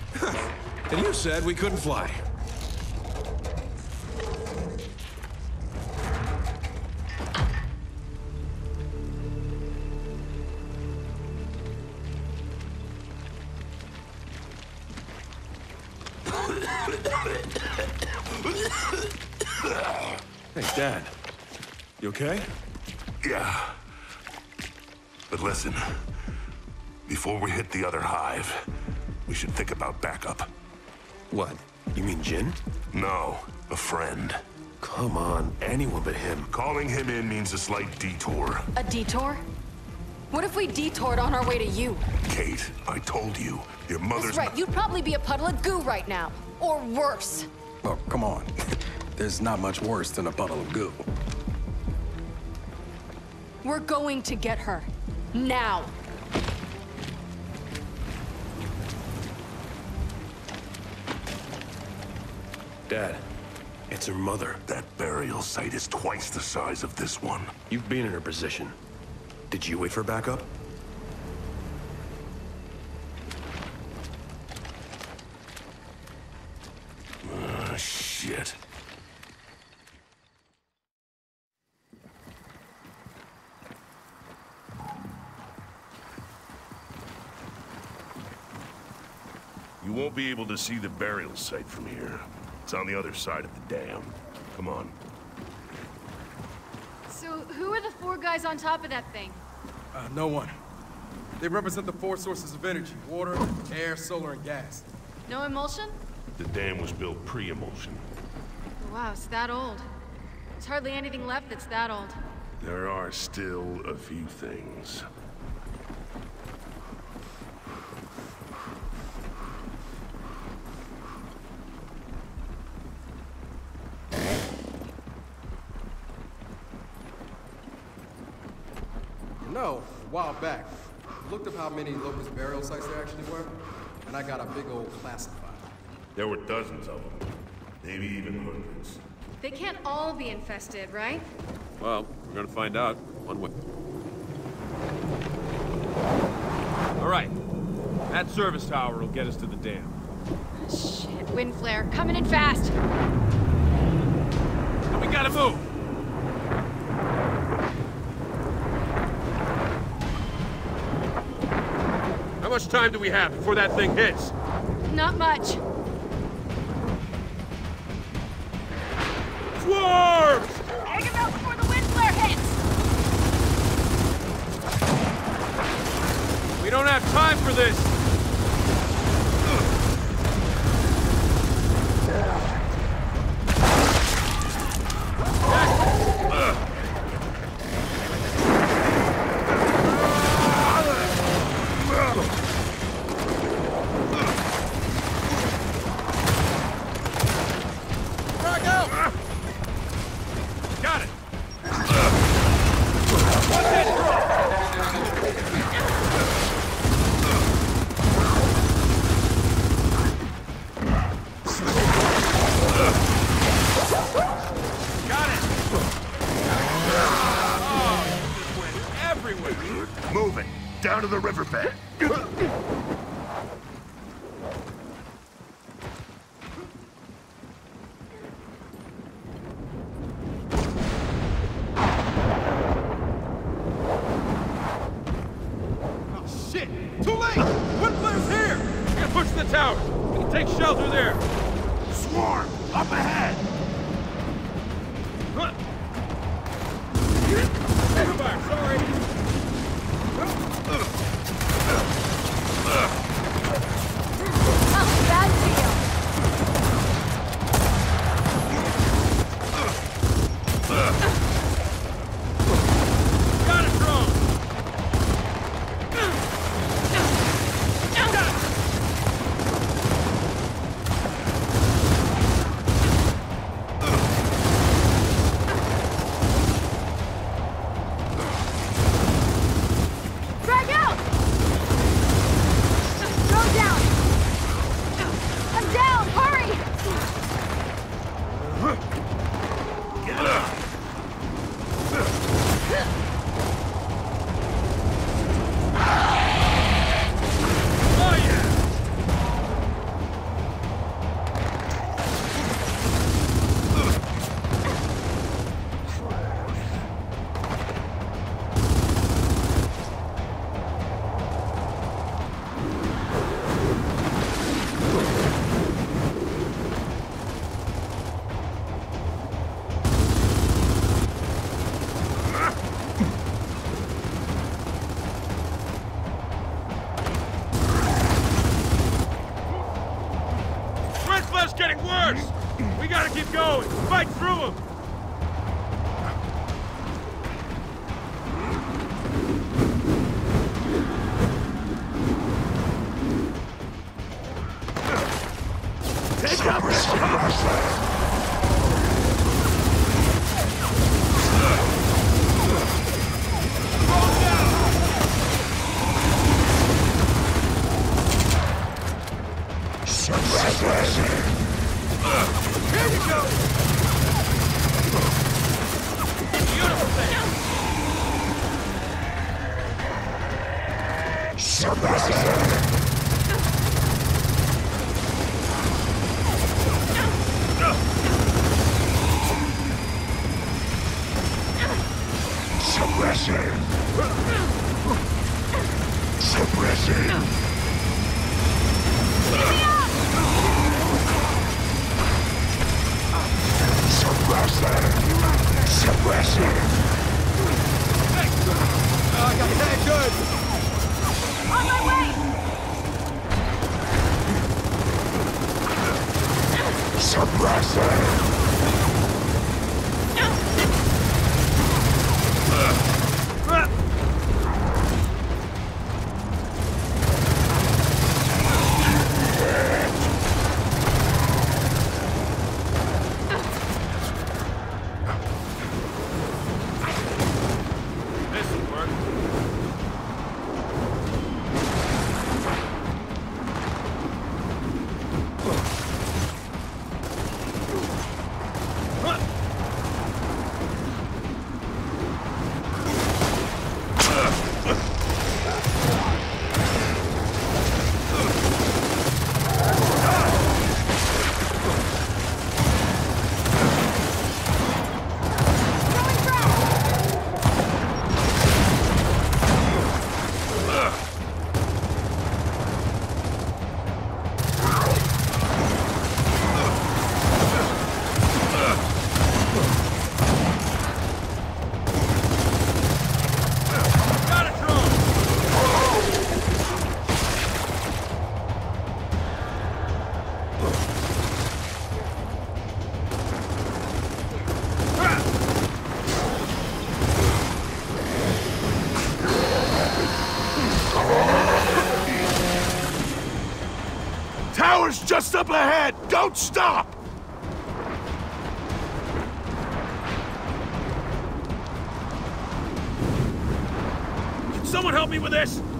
And you said we couldn't fly. Hey, Dad. You okay? Yeah. But listen, before we hit the other hive, we should think about backup. What? You mean Jin? No, a friend. Come on, anyone but him. Calling him in means a slight detour. A detour? What if we detoured on our way to you? Kate, I told you, your mother's... That's right, you'd probably be a puddle of goo right now. Or worse. Oh, come on. There's not much worse than a puddle of goo. We're going to get her. Now. Dad, it's her mother. That burial site is twice the size of this one. You've been in her position. Did you wait for backup? Shit. You won't be able to see the burial site from here. It's on the other side of the dam. Come on. So, who are the four guys on top of that thing? No one. They represent the four sources of energy: water, air, solar, and gas. No emulsion? The dam was built pre-emulsion. Wow, it's that old. There's hardly anything left that's that old. There are still a few things. No, a while back, I looked up how many Locust burial sites there actually were, and I got a big old classified. There were dozens of them. Maybe even hundreds. They can't all be infested, right? Well, we're gonna find out one way. All right. That service tower will get us to the dam. Shit, wind flare, coming in fast! And we gotta move! How much time do we have before that thing hits? Not much. Swarms! Egg him out before the wind flare hits! We don't have time for this! Got it! Move it! Down to the riverbed! Shit! Too late! Wind flare's here! We gotta push the tower! We can take shelter there! Swarm! Up ahead! Fire, sorry! How bad Got it, drone! Drag out! getting worse! We gotta keep going! Fight through them! Take up this! Here you go! Beautiful thing! I got that good. On my way! This'll work. Got a drone! Tower's just up ahead! Don't stop! Can someone help me with this?